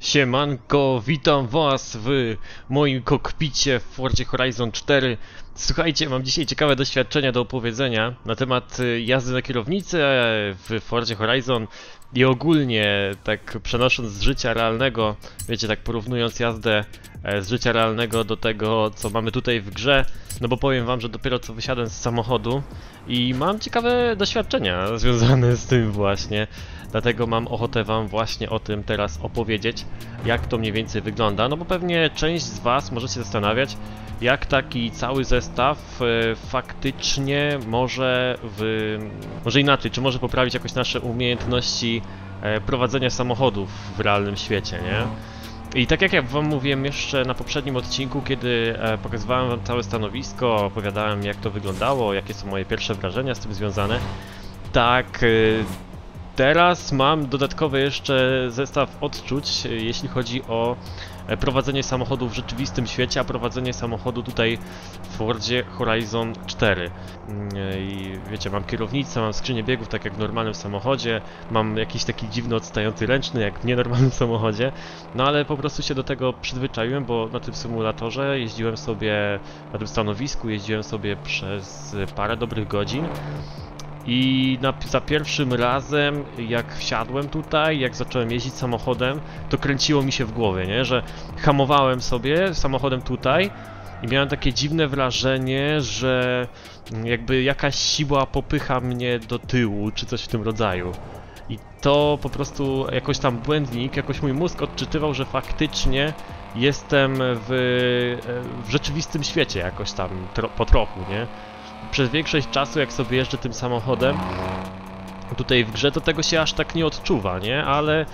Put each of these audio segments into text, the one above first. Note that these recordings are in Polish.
Siemanko, witam was w moim kokpicie w Forzie Horizon 4. Słuchajcie, mam dzisiaj ciekawe doświadczenia do opowiedzenia na temat jazdy na kierownicy w Forzie Horizon i ogólnie tak przenosząc z życia realnego, wiecie, tak porównując jazdę z życia realnego do tego, co mamy tutaj w grze, no bo powiem wam, że dopiero co wysiadłem z samochodu i mam ciekawe doświadczenia związane z tym właśnie. Dlatego mam ochotę wam właśnie o tym teraz opowiedzieć, jak to mniej więcej wygląda, no bo pewnie część z was może się zastanawiać, jak taki cały zestaw faktycznie może inaczej, czy może poprawić jakoś nasze umiejętności prowadzenia samochodów w realnym świecie, nie? I tak jak ja wam mówiłem jeszcze na poprzednim odcinku, kiedy pokazywałem wam całe stanowisko, opowiadałem jak to wyglądało, jakie są moje pierwsze wrażenia z tym związane, tak teraz mam dodatkowy jeszcze zestaw odczuć, jeśli chodzi o prowadzenie samochodu w rzeczywistym świecie, a prowadzenie samochodu tutaj w Forzie Horizon 4. I wiecie, mam kierownicę, mam skrzynię biegów, tak jak w normalnym samochodzie, mam jakiś taki dziwny odstający ręczny, jak w nienormalnym samochodzie, no ale po prostu się do tego przyzwyczaiłem, bo na tym symulatorze jeździłem sobie, na tym stanowisku jeździłem sobie przez parę dobrych godzin. I za pierwszym razem, jak wsiadłem tutaj, jak zacząłem jeździć samochodem, to kręciło mi się w głowie, nie? Że hamowałem sobie samochodem tutaj i miałem takie dziwne wrażenie, że jakby jakaś siła popycha mnie do tyłu, czy coś w tym rodzaju. I to po prostu jakoś tam błędnik, jakoś mój mózg odczytywał, że faktycznie jestem w rzeczywistym świecie jakoś tam po trochu, nie? Przez większość czasu, jak sobie jeżdżę tym samochodem tutaj w grze, to tego się aż tak nie odczuwa, nie? Ale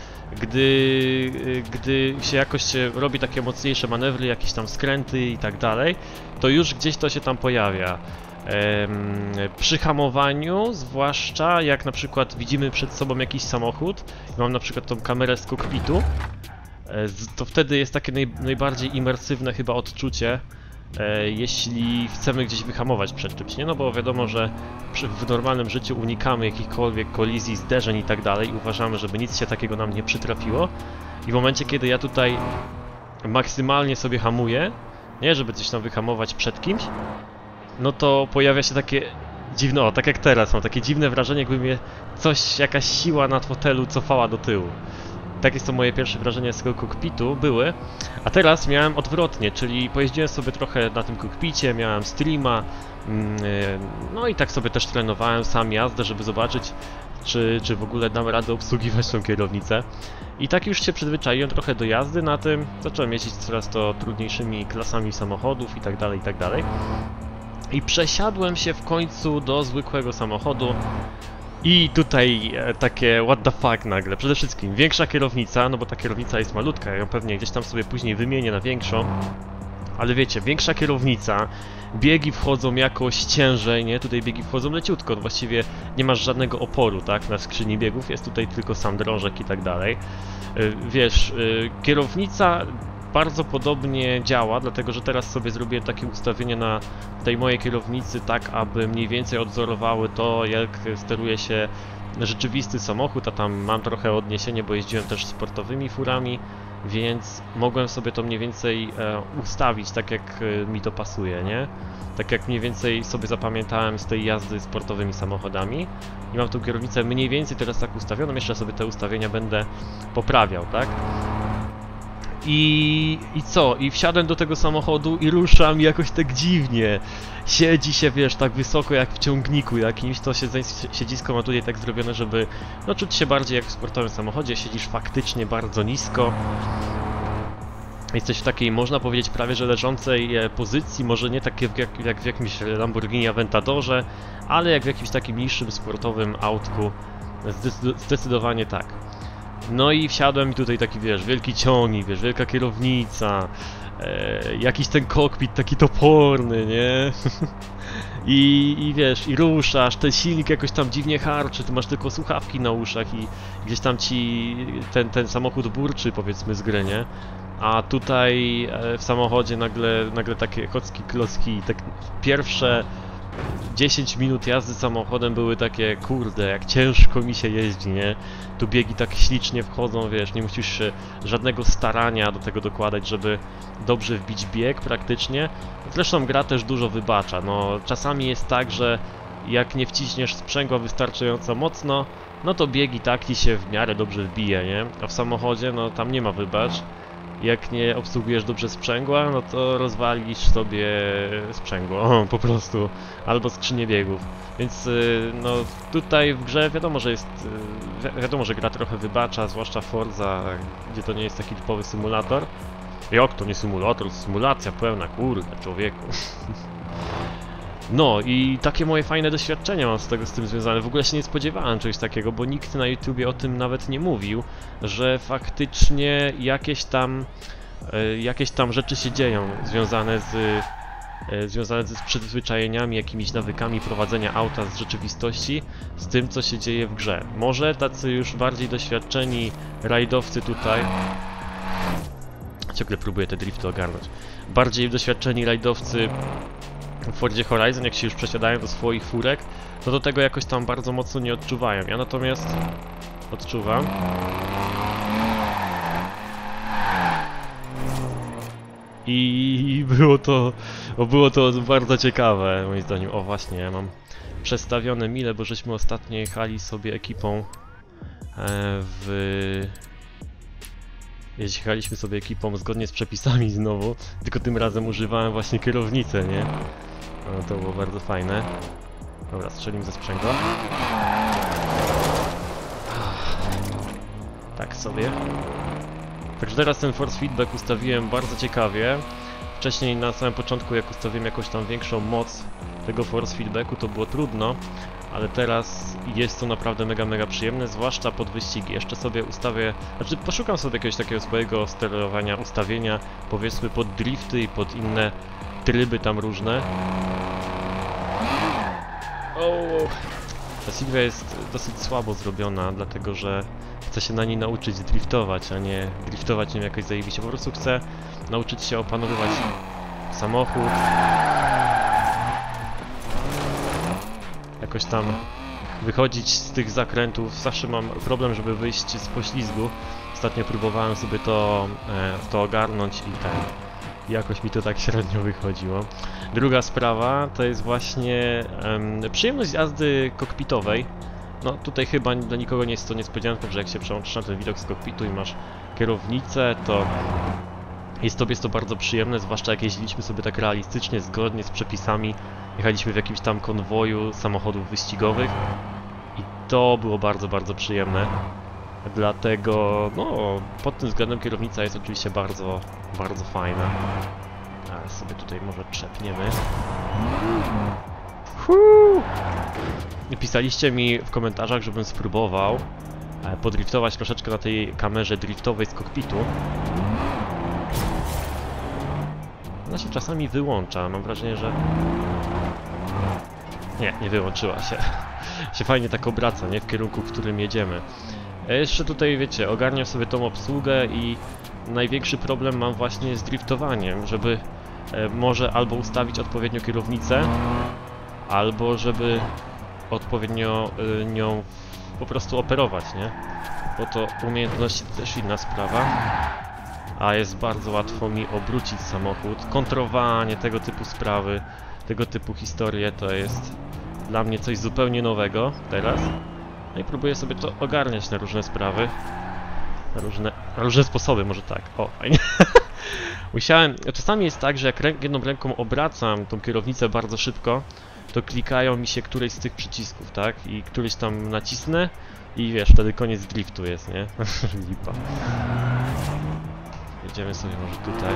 gdy się jakoś robi takie mocniejsze manewry, jakieś tam skręty i tak dalej, to już gdzieś to się tam pojawia. Przy hamowaniu, zwłaszcza jak na przykład widzimy przed sobą jakiś samochód, mam na przykład tą kamerę z kokpitu, to wtedy jest takie najbardziej imersywne chyba odczucie, jeśli chcemy gdzieś wyhamować przed czymś, nie? No bo wiadomo, że w normalnym życiu unikamy jakichkolwiek kolizji, zderzeń i tak dalej, uważamy, żeby nic się takiego nam nie przytrafiło i w momencie, kiedy ja tutaj maksymalnie sobie hamuję, nie, żeby coś tam wyhamować przed kimś, no to pojawia się takie dziwne, o, tak jak teraz, mam takie dziwne wrażenie, jakby mnie jakaś siła na fotelu cofała do tyłu. Takie są moje pierwsze wrażenia z tego kokpitu były, a teraz miałem odwrotnie, czyli pojeździłem sobie trochę na tym kokpicie, miałem streama, no i tak sobie też trenowałem sam jazdę, żeby zobaczyć, czy w ogóle dam radę obsługiwać tą kierownicę. I tak już się przyzwyczaiłem trochę do jazdy na tym, zacząłem jeździć coraz to trudniejszymi klasami samochodów i tak dalej, i tak dalej. I przesiadłem się w końcu do zwykłego samochodu. I tutaj takie what the fuck nagle, przede wszystkim większa kierownica, no bo ta kierownica jest malutka, ja ją pewnie gdzieś tam sobie później wymienię na większą. Ale wiecie, większa kierownica, biegi wchodzą jakoś ciężej, nie? Tutaj biegi wchodzą leciutko, no właściwie nie masz żadnego oporu, tak? Na skrzyni biegów, jest tutaj tylko sam drążek i tak dalej. Wiesz, kierownica bardzo podobnie działa, dlatego że teraz sobie zrobiłem takie ustawienie na tej mojej kierownicy, tak aby mniej więcej odzorowały to, jak steruje się rzeczywisty samochód, a tam mam trochę odniesienie, bo jeździłem też sportowymi furami, więc mogłem sobie to mniej więcej ustawić tak, jak mi to pasuje, nie? Tak jak mniej więcej sobie zapamiętałem z tej jazdy sportowymi samochodami i mam tą kierownicę mniej więcej teraz tak ustawioną, jeszcze sobie te ustawienia będę poprawiał, tak? I co? I wsiadłem do tego samochodu i ruszam jakoś tak dziwnie. Siedzi się, wiesz, tak wysoko jak w ciągniku jakimś, to siedzisko ma tutaj tak zrobione, żeby no czuć się bardziej jak w sportowym samochodzie, siedzisz faktycznie bardzo nisko. Jesteś w takiej, można powiedzieć, prawie że leżącej pozycji, może nie takie jak w jakimś Lamborghini Aventadorze, ale jak w jakimś takim niższym sportowym autku, zdecydowanie tak. No i wsiadłem i tutaj taki, wiesz, wielki ciągnik, wiesz, wielka kierownica, jakiś ten kokpit taki toporny, nie? I wiesz, i ruszasz, ten silnik jakoś tam dziwnie harczy, ty masz tylko słuchawki na uszach i gdzieś tam ci ten samochód burczy, powiedzmy, z gry, nie? A tutaj w samochodzie nagle takie kocki, klocki, tak pierwsze 10 minut jazdy samochodem były takie, kurde, jak ciężko mi się jeździ, nie? Tu biegi tak ślicznie wchodzą, wiesz, nie musisz żadnego starania do tego dokładać, żeby dobrze wbić bieg praktycznie. Zresztą gra też dużo wybacza, no czasami jest tak, że jak nie wciśniesz sprzęgła wystarczająco mocno, no to bieg i tak ci się w miarę dobrze wbije, nie? A w samochodzie, no tam nie ma wybacz. Jak nie obsługujesz dobrze sprzęgła, no to rozwalisz sobie sprzęgło, po prostu, albo skrzynię biegów. Więc no tutaj w grze wiadomo, że wiadomo, że gra trochę wybacza, zwłaszcza Forza, gdzie to nie jest taki typowy symulator. Jak to nie symulator, symulacja pełna, kurde, człowieku. No i takie moje fajne doświadczenia mam z tym związane. W ogóle się nie spodziewałem czegoś takiego, bo nikt na YouTubie o tym nawet nie mówił, że faktycznie jakieś tam rzeczy się dzieją związane z przyzwyczajeniami, jakimiś nawykami prowadzenia auta z rzeczywistości, z tym co się dzieje w grze. Może tacy już bardziej doświadczeni rajdowcy tutaj... Ciągle próbuję te drifty ogarnąć. Bardziej doświadczeni rajdowcy w Forzie Horizon, jak się już przesiadają do swoich furek, to do tego jakoś tam bardzo mocno nie odczuwają. Ja natomiast odczuwam. I było to bardzo ciekawe, moim zdaniem. O właśnie, ja mam przestawione mile, bo żeśmy ostatnio jechali sobie ekipą jechaliśmy sobie ekipą zgodnie z przepisami znowu, tylko tym razem używałem właśnie kierownicy, nie? No, to było bardzo fajne. Dobra, strzelimy ze sprzęgła. Tak sobie. Także teraz ten force feedback ustawiłem bardzo ciekawie. Wcześniej na samym początku, jak ustawiłem jakąś tam większą moc tego force feedbacku, to było trudno, ale teraz jest to naprawdę mega przyjemne, zwłaszcza pod wyścigi. Jeszcze sobie ustawię, znaczy poszukam sobie jakiegoś takiego swojego sterowania, ustawienia, powiedzmy pod drifty i pod inne tryby tam różne. Ta Silvia jest dosyć słabo zrobiona, dlatego że chcę się na niej nauczyć driftować, a nie driftować nim jakoś zajebiście. Po prostu chcę nauczyć się opanowywać samochód, jakoś tam wychodzić z tych zakrętów. Zawsze mam problem, żeby wyjść z poślizgu. Ostatnio próbowałem sobie to ogarnąć i jakoś mi to tak średnio wychodziło. Druga sprawa to jest właśnie przyjemność jazdy kokpitowej. No tutaj chyba dla nikogo nie jest to niespodzianką, że jak się przełączysz na ten widok z kokpitu i masz kierownicę, to jest to bardzo przyjemne, zwłaszcza jak jeździliśmy sobie tak realistycznie, zgodnie z przepisami. Jechaliśmy w jakimś tam konwoju samochodów wyścigowych i to było bardzo przyjemne. Dlatego, no, pod tym względem kierownica jest oczywiście bardzo fajna. A sobie tutaj może trzepniemy. Pisaliście mi w komentarzach, żebym spróbował podriftować troszeczkę na tej kamerze driftowej z kokpitu. Ona się czasami wyłącza, mam wrażenie, że... Nie wyłączyła się. Się fajnie tak obraca, nie? W kierunku, w którym jedziemy. Jeszcze tutaj, wiecie, ogarniam sobie tą obsługę i największy problem mam właśnie z driftowaniem, żeby może albo ustawić odpowiednio kierownicę, albo żeby odpowiednio nią po prostu operować, nie? Bo to umiejętności to też inna sprawa. A jest bardzo łatwo mi obrócić samochód. Kontrowanie, tego typu sprawy, tego typu historie to jest dla mnie coś zupełnie nowego teraz. No i próbuję sobie to ogarniać na różne sprawy. Na różne sposoby, może tak. O, fajnie. Czasami jest tak, że jak jedną ręką obracam tą kierownicę bardzo szybko, to klikają mi się któreś z tych przycisków, tak? I któryś tam nacisnę i wiesz, wtedy koniec driftu jest, nie? Lipa. Jedziemy sobie może tutaj.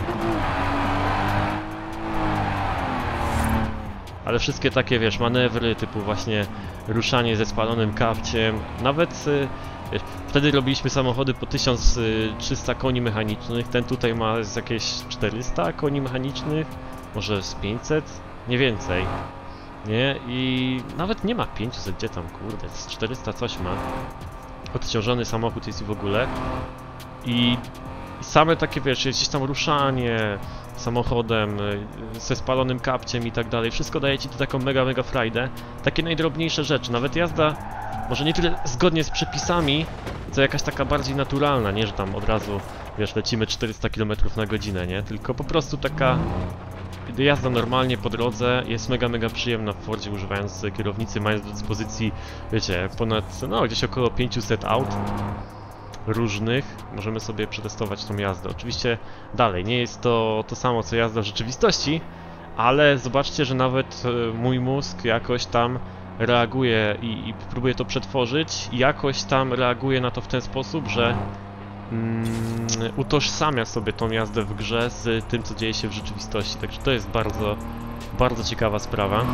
Ale wszystkie takie, wiesz, manewry typu właśnie ruszanie ze spalonym kapciem, nawet wiesz, wtedy robiliśmy samochody po 1300 koni mechanicznych, ten tutaj ma jakieś 400 koni mechanicznych, może z 500, nie więcej, nie? I nawet nie ma 500, gdzie tam, kurde, z 400 coś ma. Odciążony samochód jest w ogóle. I same takie, wiesz, gdzieś tam ruszanie, samochodem, ze spalonym kapciem i tak dalej. Wszystko daje ci tu taką mega frajdę. Takie najdrobniejsze rzeczy, nawet jazda, może nie tyle zgodnie z przepisami, co jakaś taka bardziej naturalna, nie, że tam od razu, wiesz, lecimy 400 km na godzinę, nie? Tylko po prostu taka jazda normalnie po drodze jest mega przyjemna w Fordzie, używając kierownicy, mając do dyspozycji, wiecie, ponad, no, gdzieś około 500 aut różnych. Możemy sobie przetestować tą jazdę. Oczywiście dalej, nie jest to to samo co jazda w rzeczywistości, ale zobaczcie, że nawet mój mózg jakoś tam reaguje i próbuje to przetworzyć i jakoś tam reaguje na to w ten sposób, że utożsamia sobie tą jazdę w grze z tym, co dzieje się w rzeczywistości. Także to jest bardzo ciekawa sprawa.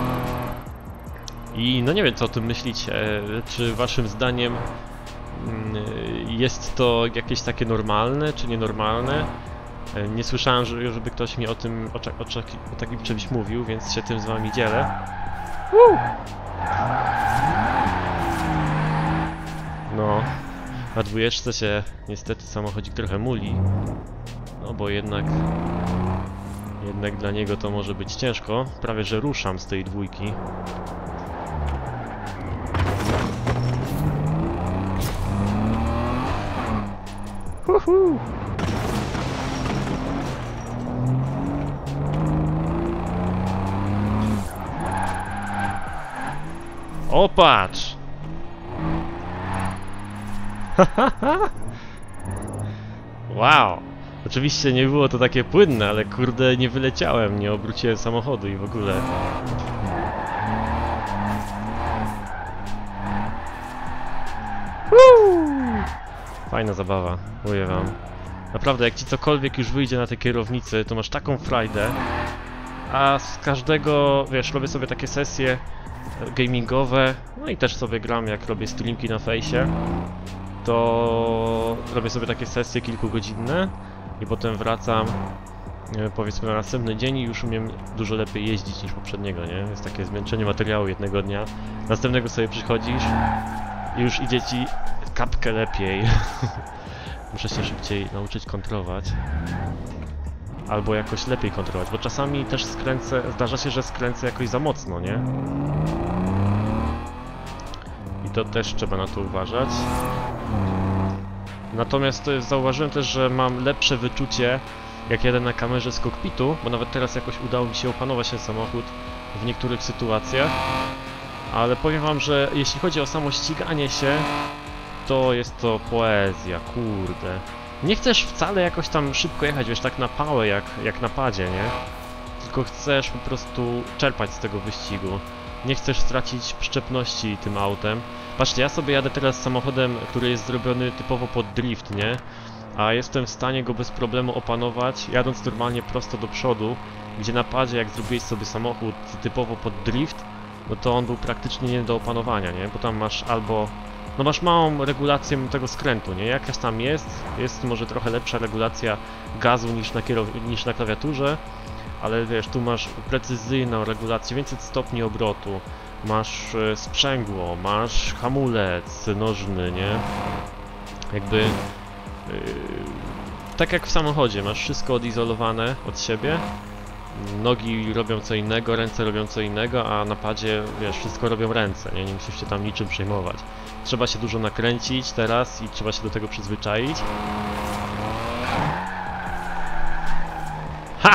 I no nie wiem, co o tym myślicie. Czy waszym zdaniem jest to jakieś takie normalne, czy nienormalne? Nie słyszałem, żeby ktoś mi o tym, o takim czymś mówił, więc się tym z wami dzielę. No, na dwójeczce się niestety samochodzik trochę muli. No bo jednak dla niego to może być ciężko. Prawie że ruszam z tej dwójki. O, patrz! Wow! Oczywiście nie było to takie płynne, ale kurde, nie wyleciałem, nie obróciłem samochodu i w ogóle. Fajna zabawa, mówię wam. Naprawdę, jak ci cokolwiek już wyjdzie na tej kierownicy, to masz taką frajdę. A z każdego, wiesz, robię sobie takie sesje gamingowe, no i też sobie gram, jak robię streamki na fejsie, to robię sobie takie sesje kilkugodzinne i potem wracam, powiedzmy, na następny dzień i już umiem dużo lepiej jeździć niż poprzedniego, nie? Jest takie zmęczenie materiału jednego dnia, następnego sobie przychodzisz i już idzie ci kapkę lepiej. Muszę się szybciej nauczyć kontrolować. Albo jakoś lepiej kontrolować, bo czasami też zdarza się, że skręcę jakoś za mocno, nie? I to też trzeba na to uważać. Natomiast zauważyłem też, że mam lepsze wyczucie, jak jadę na kamerze z kokpitu, bo nawet teraz jakoś udało mi się opanować ten samochód w niektórych sytuacjach. Ale powiem wam, że jeśli chodzi o samo ściganie się, to jest to poezja, kurde. Nie chcesz wcale jakoś tam szybko jechać, wiesz, tak na pałę jak na padzie, nie? Tylko chcesz po prostu czerpać z tego wyścigu. Nie chcesz stracić przyczepności tym autem. Patrzcie, ja sobie jadę teraz samochodem, który jest zrobiony typowo pod drift, nie? A jestem w stanie go bez problemu opanować, jadąc normalnie prosto do przodu, gdzie na padzie, jak zrobiłeś sobie samochód typowo pod drift, no to on był praktycznie nie do opanowania, nie? Bo tam masz albo... No masz małą regulację tego skrętu, nie? Jakaś tam jest może trochę lepsza regulacja gazu niż na klawiaturze, ale wiesz, tu masz precyzyjną regulację, 900 stopni obrotu, masz sprzęgło, masz hamulec nożny, nie? Jakby... tak jak w samochodzie, masz wszystko odizolowane od siebie. Nogi robią co innego, ręce robią co innego, a na padzie, wiesz, wszystko robią ręce, nie musisz się tam niczym przejmować. Trzeba się dużo nakręcić teraz i trzeba się do tego przyzwyczaić. Ha!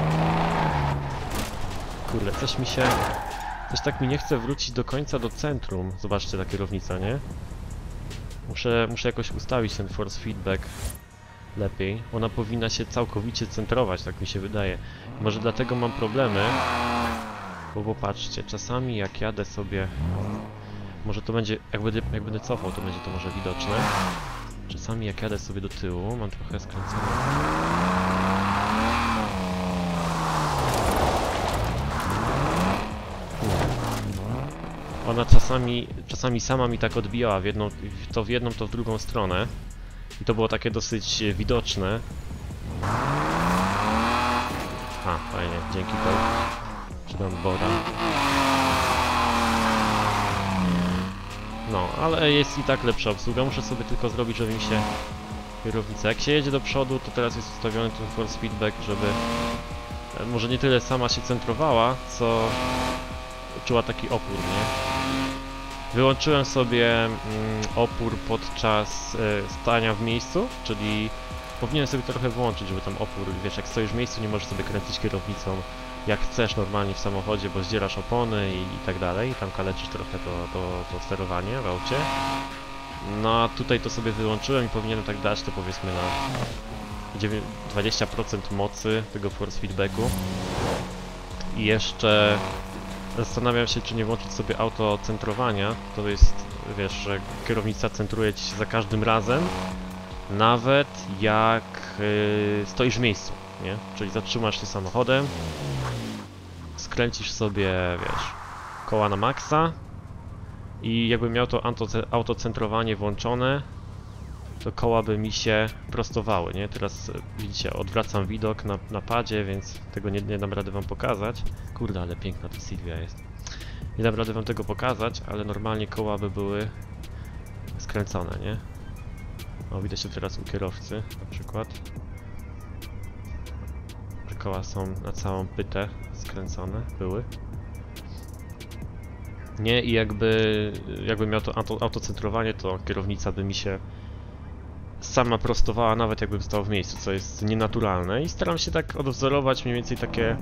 Kurde, coś tak mi nie chce wrócić do końca do centrum. Zobaczcie, ta kierownica, nie? Muszę jakoś ustawić ten force feedback lepiej. Ona powinna się całkowicie centrować, tak mi się wydaje. Może dlatego mam problemy. Bo popatrzcie, czasami jak jadę sobie... Może to będzie, jak będę cofał, to będzie to może widoczne. Czasami jak jadę sobie do tyłu, mam trochę skręcone. Ona czasami sama mi tak odbijała to w jedną, to w drugą stronę. I to było takie dosyć widoczne. Fajnie, dzięki Paul. Przydam Bora. No, ale jest i tak lepsza obsługa. Muszę sobie tylko zrobić, żeby mi się kierownica... Jak się jedzie do przodu, to teraz jest ustawiony ten force feedback, żeby może nie tyle sama się centrowała, co czuła taki opór, nie? Wyłączyłem sobie opór podczas stania w miejscu, czyli powinienem sobie trochę włączyć, żeby tam opór, wiesz, jak stoisz w miejscu, nie możesz sobie kręcić kierownicą jak chcesz normalnie w samochodzie, bo zdzierasz opony i tak dalej, i tam kaleczysz trochę to sterowanie w aucie. No a tutaj to sobie wyłączyłem i powinienem tak dać to powiedzmy na 20% mocy tego force feedbacku. I jeszcze zastanawiam się, czy nie włączyć sobie autocentrowania. To jest, wiesz, że kierownica centruje ci się za każdym razem, nawet jak stoisz w miejscu, nie? Czyli zatrzymasz się samochodem, skręcisz sobie, wiesz, koła na maksa i jakbym miał to autocentrowanie włączone, to koła by mi się prostowały, nie? Teraz widzicie, odwracam widok na padzie, więc tego nie dam rady wam pokazać. Kurde, ale piękna ta Silvia jest. Nie dam rady wam tego pokazać, ale normalnie koła by były skręcone, nie? O, widać to teraz u kierowcy na przykład. Że koła są na całą pytę skręcone, były. Nie, i jakby miał to autocentrowanie, to kierownica by mi się sama prostowała, nawet jakbym stał w miejscu, co jest nienaturalne. I staram się tak odwzorować mniej więcej takie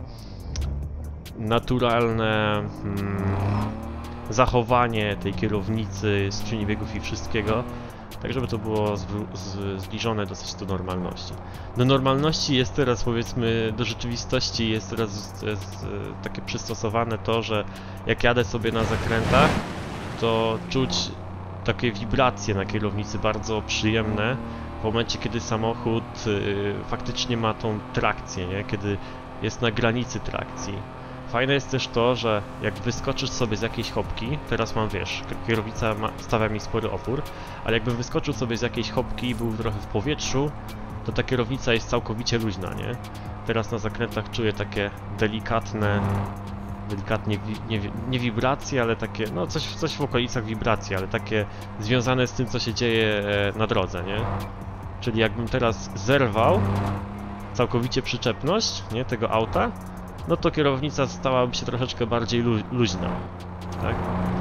naturalne zachowanie tej kierownicy, skrzyni biegów i wszystkiego, tak żeby to było zbliżone dosyć do normalności. Do normalności jest teraz, powiedzmy, do rzeczywistości jest teraz takie przystosowane to, że jak jadę sobie na zakrętach, to czuć takie wibracje na kierownicy bardzo przyjemne w momencie, kiedy samochód faktycznie ma tą trakcję, nie? Kiedy jest na granicy trakcji. Fajne jest też to, że jak wyskoczysz sobie z jakiejś chopki, teraz mam, wiesz, kierownica stawia mi spory opór, ale jakbym wyskoczył sobie z jakiejś chopki i był trochę w powietrzu, to ta kierownica jest całkowicie luźna, nie? Teraz na zakrętach czuję takie delikatnie, nie wibracje, ale takie, no coś w okolicach wibracji, ale takie związane z tym, co się dzieje na drodze, nie? Czyli jakbym teraz zerwał całkowicie przyczepność, nie, tego auta, no to kierownica stałaby się troszeczkę bardziej luźna, tak?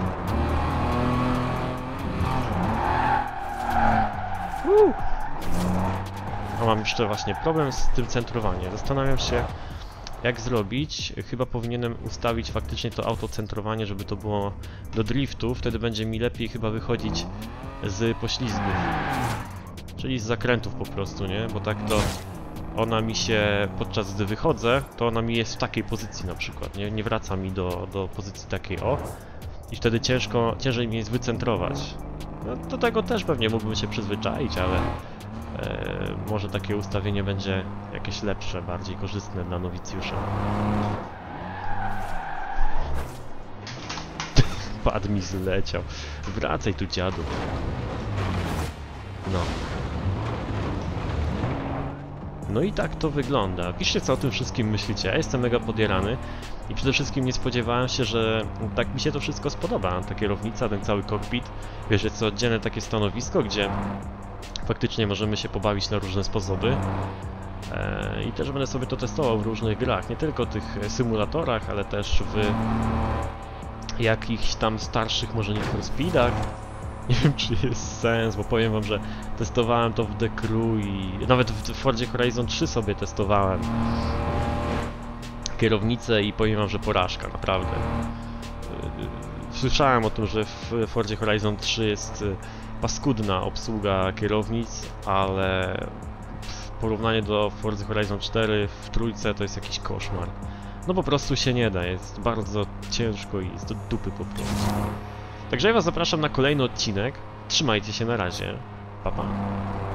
A mam jeszcze właśnie problem z tym centrowaniem. Zastanawiam się, jak zrobić. Chyba powinienem ustawić faktycznie to autocentrowanie, żeby to było do driftu. Wtedy będzie mi lepiej chyba wychodzić z poślizgów. Czyli z zakrętów po prostu, nie? Bo tak to ona mi się, podczas gdy wychodzę, to ona mi jest w takiej pozycji na przykład, nie wraca mi do pozycji takiej o. I wtedy ciężej mi jest wycentrować. No, do tego też pewnie mógłbym się przyzwyczaić, ale może takie ustawienie będzie jakieś lepsze, bardziej korzystne dla nowicjusza. Pad mi zleciał. Wracaj tu, dziadu. No. No i tak to wygląda. Piszcie, co o tym wszystkim myślicie. Ja jestem mega podjarany i przede wszystkim nie spodziewałem się, że tak mi się to wszystko spodoba. Ta kierownica, ten cały cockpit. Wiesz, jest to oddzielne takie stanowisko, gdzie faktycznie możemy się pobawić na różne sposoby. I też będę sobie to testował w różnych grach, nie tylko tych symulatorach, ale też w jakichś tam starszych, może Need for Speedach. Nie wiem, czy jest sens, bo powiem wam, że testowałem to w The Crew i nawet w Fordzie Horizon 3 sobie testowałem kierownicę i powiem wam, że porażka, naprawdę. Słyszałem o tym, że w Fordzie Horizon 3 jest paskudna obsługa kierownic, ale w porównaniu do Forza Horizon 4 w trójce to jest jakiś koszmar. No po prostu się nie da, jest bardzo ciężko i jest do dupy po prostu. Także ja was zapraszam na kolejny odcinek. Trzymajcie się, na razie. Pa, pa.